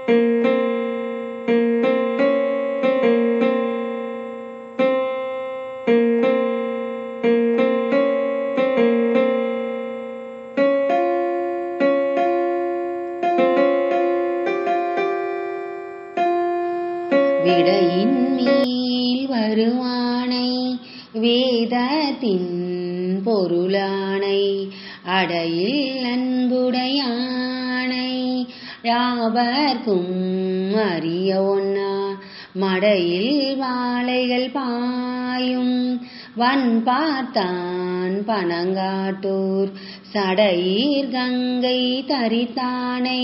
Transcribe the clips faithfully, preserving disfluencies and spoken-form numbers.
விடையின் மேல் வருவானை வேதத்தின் பொருளானை அடையில் அன்புடையானை யாவர்க்கும் அறிய ஒன்னா மடையில் வாழைகள் பாயும் வன் பார்த்தான் பனங்காட்டூர் சடையீர் கங்கை தரித்தானை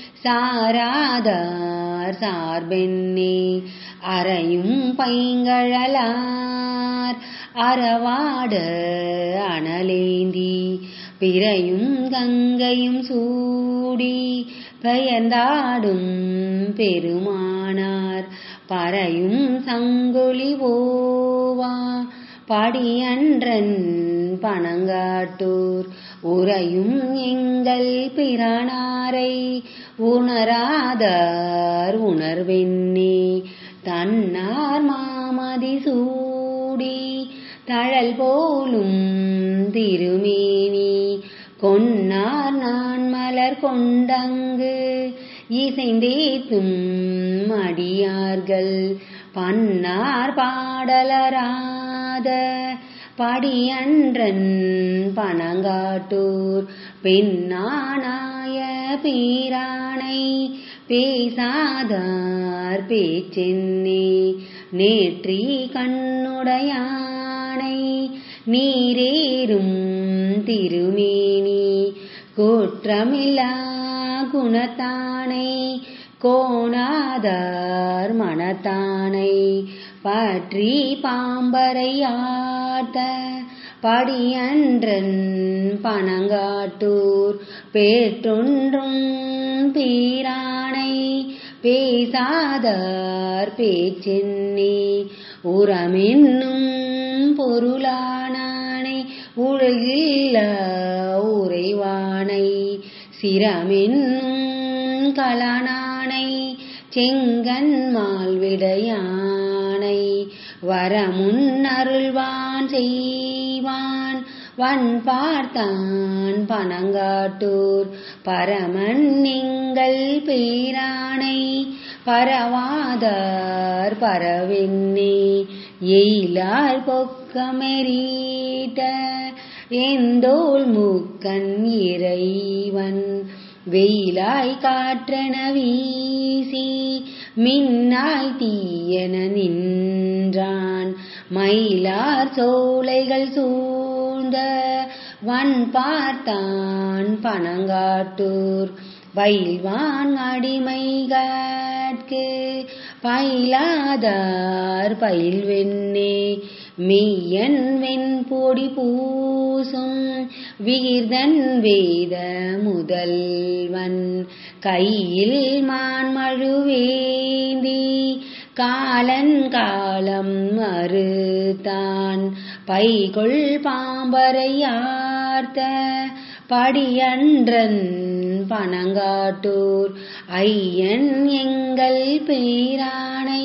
சாராதார் சார்பென்னே அறையும் பைங்கழலார் அறவாட அனலேந்தி பிறையும் கங்கையும் சூடி பெயர்ந்தாடும் பெருமானார் பறையும் சங்கொலி ஓவா படியன்றன் பனங்காட்டூர் உறையும் எங்கள் பிரானாரை உணராதார் உணர்வென்னே தன்னார் மாமதி சூடி தழல் போலும் திருமேனி கொன்னார் நான் மலர் கொண்டங்கு இசைந்தேத்தும் அடியார்கள் பன்னார் பாடலராத படியன்றன் பனங்காட்டூர் பெண்ணானாய பீரானை பேசாதார் பேச்சென்னே நேற்றி கண்ணுடையானை நீரேறும் திருமேனி குற்றமில்லா குணத்தானை கோணாதார் மனத்தானை பற்றி பாம்பரையாட்ட படியன்றன் பனங்காட்டூர் பேற்றொன்றும் பீரானை பேசாதார் பேச்சென்னே உரமென்னும் பொருளானானை உலகில்ல உறைவானை சிரமென்னும் கலனானை செங்கன்மால் விடையானை வரமுன் அருள்வான் செய்வான் வன் பார்த்தான் பனங்காட்டூர் பரமன் எங்கள் பேரானை பரவாதார் பரவென்னே எயிலார் பொக்கமெரீட்ட எந்தோள் மூக்கன் இறைவன் வெயிலாய் காற்றென வீசி மின்னாய் தீயென நின்றான் மயிலார் சோலைகள் சூழ்ந்த வன் பார்த்தான் பனங்காட்டூர் பயில்வான் அடிமைகட்கு பயிலாதார் பயில்வென்னே மெய்யன் வெண்பொடி பூசும் விகிர்தன் வேத முதல்வன் கையில் மான்மழுவேந்தி காலன் காலம் மறுத்தான் பைகொள் பாம்பரையார்த்த படியன்றன் பனங்காட்டூர் ஐயன் எங்கள் பேரானை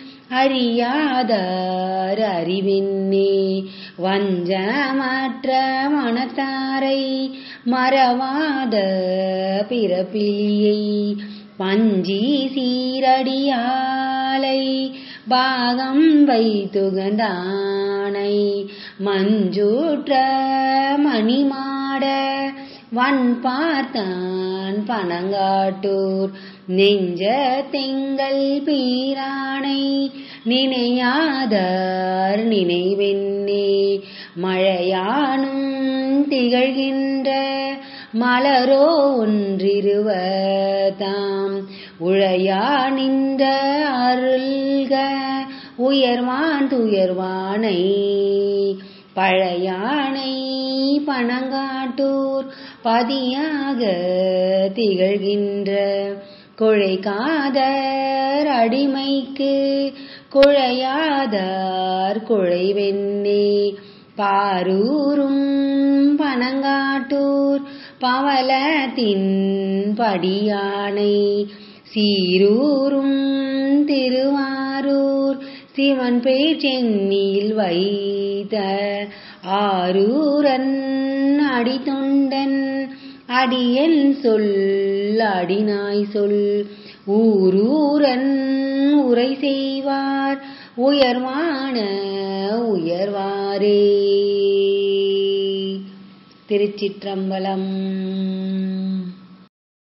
அறியாதார் அறிவின்னே வஞ்சமற்ற மனத்தாரை மறவாத பிறப்பிலியை பஞ்சி சீரடியாலை பாகம் வைத்துகந்தானை மஞ்சூற்ற மணிமாட வன் பார்த்தான் பனங்காட்டூர் நெஞ்ச தெங்கள் பீரானை நினையாதார் நினைவென்னே மழையானும் திகழ்கின்ற மலரோ ஒன்றிருவதாம் உழையா நின்ற அருள்க உயர்வான் துயர்வானை பழையானை பனங்காட்டூர் பதியாக திகழ்கின்ற குழைக்காதர் அடிமைக்கு குழையாதார் குழைவென்னே பாரூரும் பனங்காட்டூர் பவளத்தின் படியானை சீரூரும் திருவாரூர் சிவன் பேர் சென்னியில் வைத்த ஆரூரன் அடித்தொண்டன் அடியன் சொல் அடிநாய் சொல் ஊரூரன் உரை செய்வார் உயர்வான உயர்வாரே. திருச்சிற்றம்பலம்.